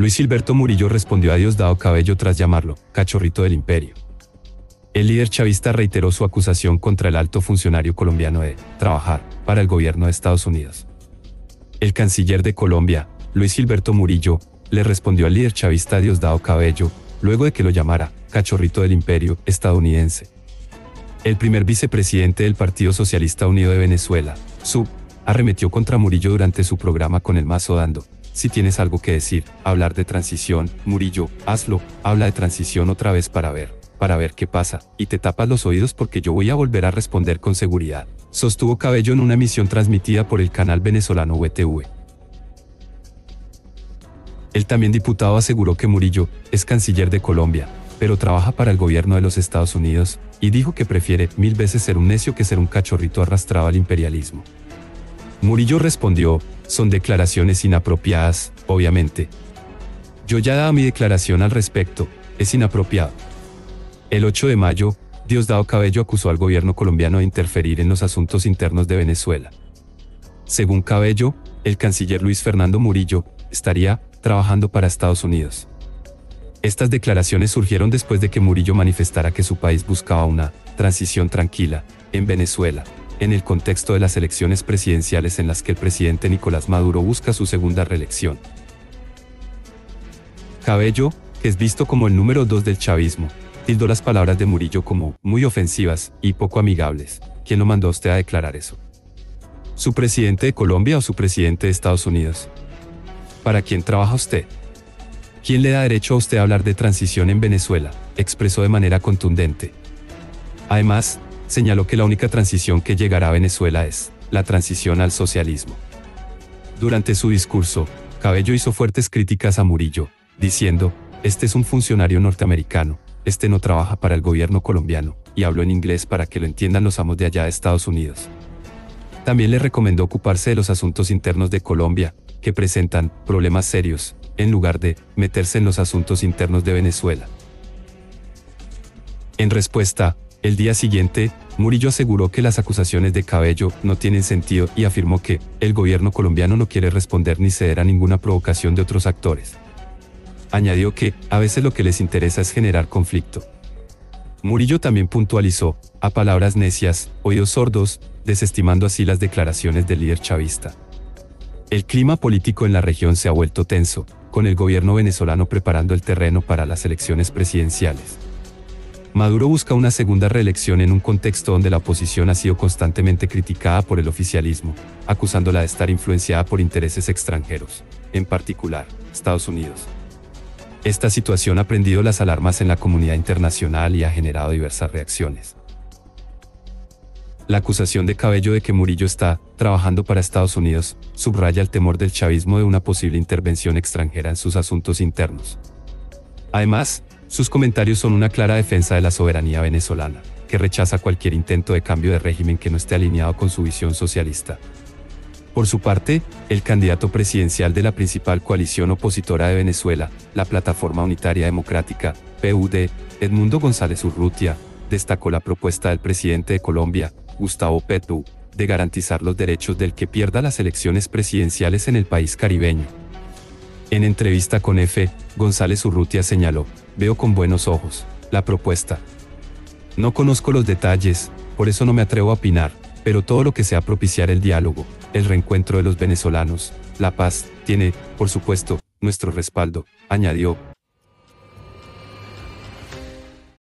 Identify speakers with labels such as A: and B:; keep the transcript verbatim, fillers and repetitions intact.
A: Luis Gilberto Murillo respondió a Diosdado Cabello tras llamarlo cachorrito del imperio. El líder chavista reiteró su acusación contra el alto funcionario colombiano de trabajar para el gobierno de Estados Unidos. El canciller de Colombia, Luis Gilberto Murillo, le respondió al líder chavista Diosdado Cabello, luego de que lo llamara cachorrito del imperio estadounidense. El primer vicepresidente del Partido Socialista Unido de Venezuela, S U V, arremetió contra Murillo durante su programa Con el Mazo dando: si tienes algo que decir, hablar de transición, Murillo, hazlo, habla de transición otra vez para ver, para ver qué pasa, y te tapas los oídos porque yo voy a volver a responder con seguridad, sostuvo Cabello en una emisión transmitida por el canal venezolano V T V. El también diputado aseguró que Murillo es canciller de Colombia, pero trabaja para el gobierno de los Estados Unidos, y dijo que prefiere mil veces ser un necio que ser un cachorrito arrastrado al imperialismo. Murillo respondió: son declaraciones inapropiadas, obviamente. Yo ya daba mi declaración al respecto, es inapropiado. El ocho de mayo, Diosdado Cabello acusó al gobierno colombiano de interferir en los asuntos internos de Venezuela. Según Cabello, el canciller Luis Fernando Murillo estaría trabajando para Estados Unidos. Estas declaraciones surgieron después de que Murillo manifestara que su país buscaba una transición tranquila en Venezuela, en el contexto de las elecciones presidenciales en las que el presidente Nicolás Maduro busca su segunda reelección. Cabello, que es visto como el número dos del chavismo, tildó las palabras de Murillo como muy ofensivas y poco amigables. ¿Quién lo mandó a usted a declarar eso? ¿Su presidente de Colombia o su presidente de Estados Unidos? ¿Para quién trabaja usted? ¿Quién le da derecho a usted a hablar de transición en Venezuela?, expresó de manera contundente. Además, señaló que la única transición que llegará a Venezuela es la transición al socialismo. Durante su discurso, Cabello hizo fuertes críticas a Murillo, diciendo: este es un funcionario norteamericano, este no trabaja para el gobierno colombiano, y habló en inglés para que lo entiendan los amos de allá de Estados Unidos. También le recomendó ocuparse de los asuntos internos de Colombia, que presentan problemas serios, en lugar de meterse en los asuntos internos de Venezuela. En respuesta, el día siguiente, Murillo aseguró que las acusaciones de Cabello no tienen sentido y afirmó que el gobierno colombiano no quiere responder ni ceder a ninguna provocación de otros actores. Añadió que, a veces lo que les interesa es generar conflicto. Murillo también puntualizó, a palabras necias, oídos sordos, desestimando así las declaraciones del líder chavista. El clima político en la región se ha vuelto tenso, con el gobierno venezolano preparando el terreno para las elecciones presidenciales. Maduro busca una segunda reelección en un contexto donde la oposición ha sido constantemente criticada por el oficialismo, acusándola de estar influenciada por intereses extranjeros, en particular, Estados Unidos. Esta situación ha prendido las alarmas en la comunidad internacional y ha generado diversas reacciones. La acusación de Cabello de que Murillo está trabajando para Estados Unidos subraya el temor del chavismo de una posible intervención extranjera en sus asuntos internos. Además, sus comentarios son una clara defensa de la soberanía venezolana, que rechaza cualquier intento de cambio de régimen que no esté alineado con su visión socialista. Por su parte, el candidato presidencial de la principal coalición opositora de Venezuela, la Plataforma Unitaria Democrática, P U D, Edmundo González Urrutia, destacó la propuesta del presidente de Colombia, Gustavo Petro, de garantizar los derechos del que pierda las elecciones presidenciales en el país caribeño. En entrevista con F, González Urrutia señaló: veo con buenos ojos la propuesta. No conozco los detalles, por eso no me atrevo a opinar, pero todo lo que sea propiciar el diálogo, el reencuentro de los venezolanos, la paz, tiene, por supuesto, nuestro respaldo, añadió.